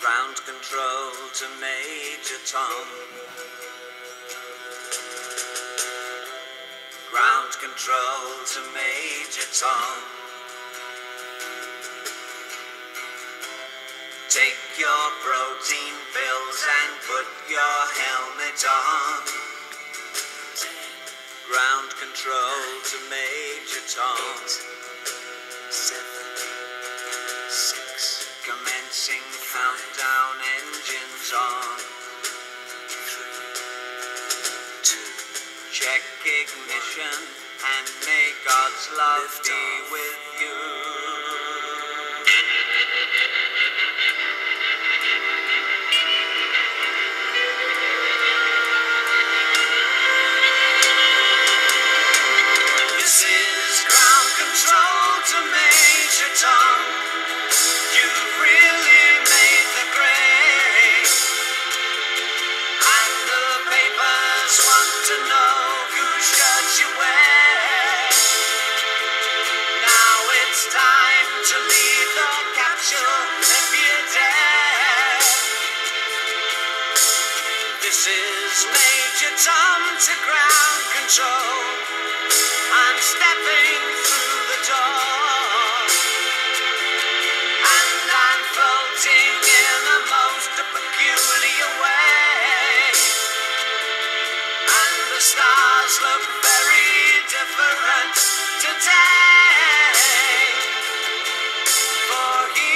Ground control to Major Tom. Ground control to Major Tom. Take your protein pills and put your helmet on. Ground control to Major Tom. 7, 6, commencing countdown, engines on. 3, 2, check ignition and may God's love be with you. This is ground control to Major Tom. You've really made the grade, and the papers want to know whose shirt you wear. Now it's time to leave the capsule if you dare. This is Major Tom to ground control. I'm stepping through the door, and I'm floating in a most peculiar way, and the stars look very different today. For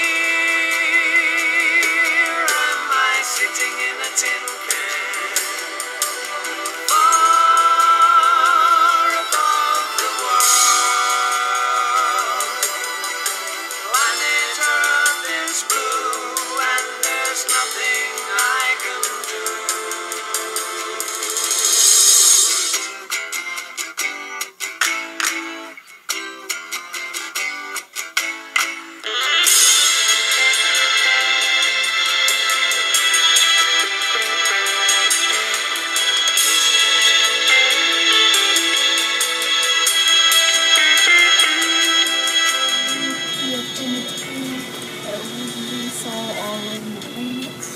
here am I sitting in a tin can, far above the world. Planet Earth is blue, and there's nothing I can do. We saw all of the planets.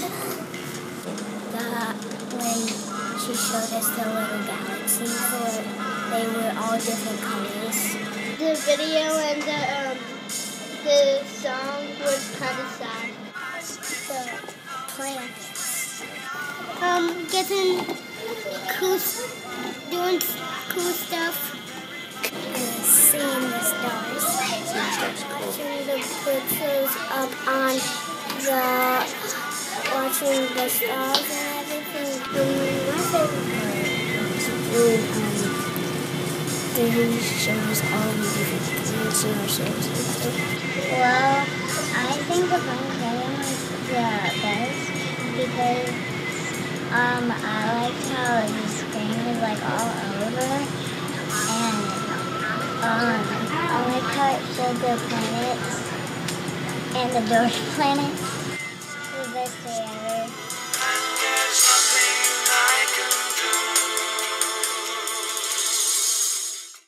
When she showed us the little galaxies, they were all different colors. The video and the song was kind of sad. The planets. Getting cool, doing cool stuff. And seeing the stars. Watching the pictures up on watching the stars and everything. My favorite part was when they shows all the different planets in our solar system. Well, I think the planetarium is the best because I like how the screen is like all over, and I like how it showed the planets and the Dwarf planet.